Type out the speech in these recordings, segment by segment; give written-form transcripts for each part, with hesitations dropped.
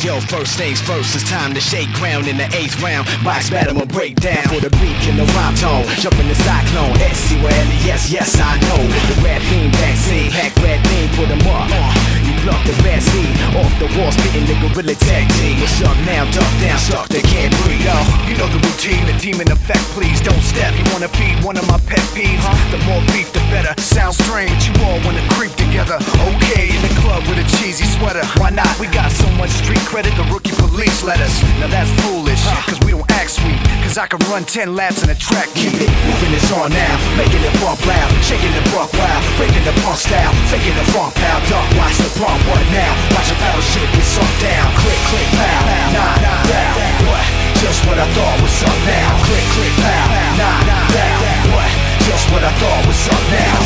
Yo, first things first, it's time to shake ground in the 8th round. Box battle will break down for the beat and the rhyme tone. Jump in the cyclone, S-C-Y-L-E-S, yes I know. The rap theme backseat, pack rap theme, put them up. You pluck the bad seed off the wall, spitting the gorilla tag team. What's up now, duck down, stuck, they can't breathe. Yo, you know the routine, the demon effect, please don't step. You wanna feed one of my pet peeves? The more beef, the better. Sounds strange, you all wanna creep together. Okay, in the club with a cheesy sweater. Why not? We got so much street credit, the rookie police let us. Now that's foolish, cause we don't act sweet. Cause I can run 10 laps in a track. Keep it moving, it's on now, making it bump loud, shaking the buck wild, breaking the punk style, faking the funk pal, duck, watch the pump, what now? Watch a battleship get sunk down, click, click, pow, nah, down, what? Just what I thought was up now, click, click, pow, nah, down, what? Just what I thought was up now.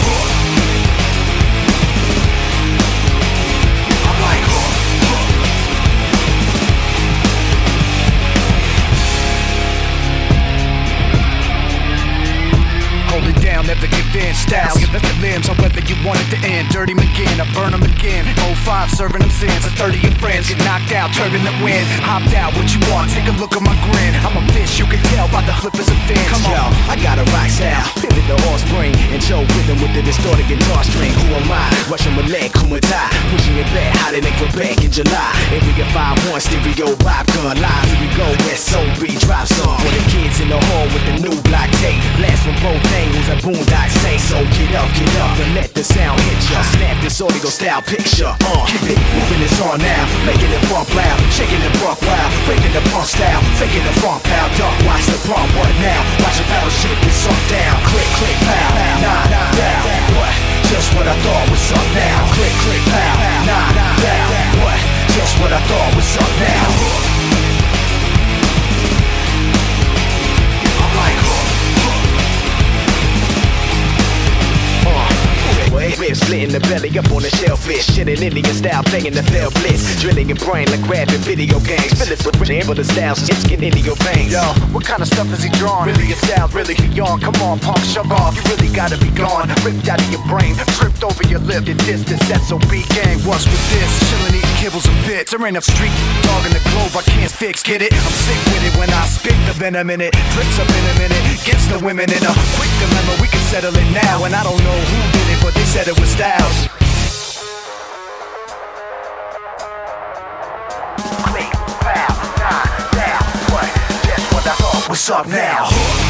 I'm like, hold it down, never give in. Styles, give us the limbs, however you want it to end. Dirty McGinn, I burn them again. 05, serving them sins. A 30 of friends get knocked out, turbulent wind. Hopped out, what you want? Take a look at my grin. I'm a fish, you can tell by the flippers and fins. Come on, yo, I got a rock style, pivot the offspring, and Joe rhythm with the distorted guitar string. Who am I? Russian Malay, Kumata, pushing it back, hot in Quebec in July. And we get 5-1 stereo vibe gun live. Here we go, SOB drop song for the kids in the hall with the new block tape. Blast from both angles, a boondock say so. Get up, and let the sound hit ya. Snap this audio style picture. Keep it moving, it's on now, making it bump loud, shaking the buck wild, breaking the punk style, faking the funk pal, duck, watch the pump, what now? Watch a battleship get sunk down, click, click, pow, nah, down, what? Just what I thought was up now, click, click, pow, nah, down, what? Just what I thought was up now. I'm like, we're splitting the belly up on the shellfish. Shitting Indian style, playing the fell blitz. Drilling your brain like grabbing video games. Fill it with but the styles is getting into your veins. yo, what kind of stuff is he drawing? Really a style, really beyond. Come on, punk, shove off. You really gotta be gone. Ripped out of your brain, tripped over your lip. The distance, SOB gang. What's with this? Chillin', eating kibbles and bits. There ain't a street dog in the globe I can't fix. Get it? I'm sick with it when I spit the venom in it. Drips up in a minute, gets the women in a quick dilemma. We can settle it now, and I don't know who did it, but they said it was Styles. Click, pow, nah, down, what? Guess what I thought was up now?